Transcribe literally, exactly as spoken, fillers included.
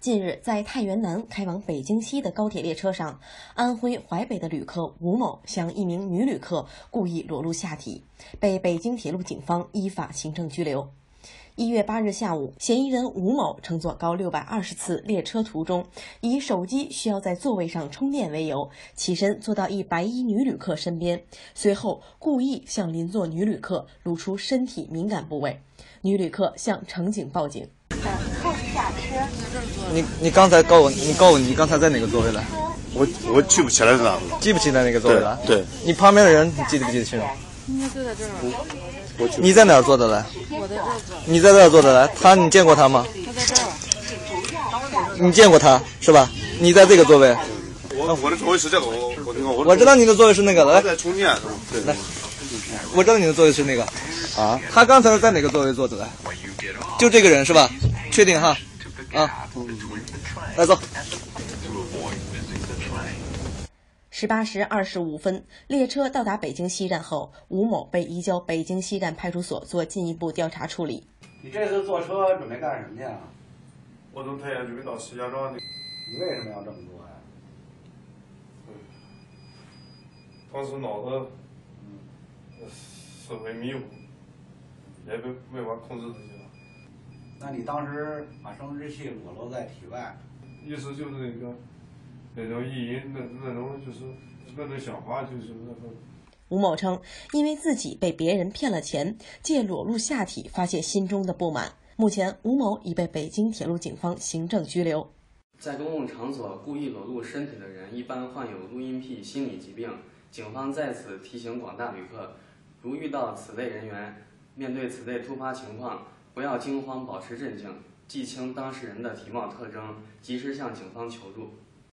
近日，在太原南开往北京西的高铁列车上，安徽淮北的旅客吴某向一名女旅客故意裸露下体，被北京铁路警方依法行政拘留。一月八日下午，嫌疑人吴某乘坐高六百二十次列车途中，以手机需要在座位上充电为由，起身坐到一白衣女旅客身边，随后故意向邻座女旅客露出身体敏感部位。女旅客向乘警报警。 后下车。 你你刚才告我，你告我，你刚才在哪个座位了？ 我我记不起来是哪个， 记不起来哪个座位了？ 对，对你旁边的人你记得不记得清楚？ 应该就在这儿。 我你在哪儿坐的来？ 我在这儿坐。 你在这儿坐的来？他你见过他吗？ 他在这儿。 你见过他是吧？你在这个座位。 我我的座位是这个，我我我知道你的座位是那个，来。 我在充电，对，来。 我知道你的座位是那个。 啊？ 他刚才是在哪个座位坐的来？就这个人是吧？确定哈？啊，来走。 十八时二十五分，列车到达北京西站后，吴某被移交北京西站派出所做进一步调查处理。 你这次坐车准备干什么去啊？ 我从太原准备到石家庄的。 你为什么要这么做呀？ 嗯，当时脑子嗯思维迷糊，也没没法控制自己了。 那你当时把生殖器裸露在体外， 意思就是那个那种意淫，那那种就是那种想法，就是那种。 吴某称，因为自己被别人骗了钱，借裸露下体发泄心中的不满。目前，吴某已被北京铁路警方行政拘留。 在公共场所故意裸露身体的人，一般患有录音癖心理疾病。警方在此提醒广大旅客，如遇到此类人员，面对此类突发情况，不要惊慌，保持镇静，记清当事人的体貌特征，及时向警方求助。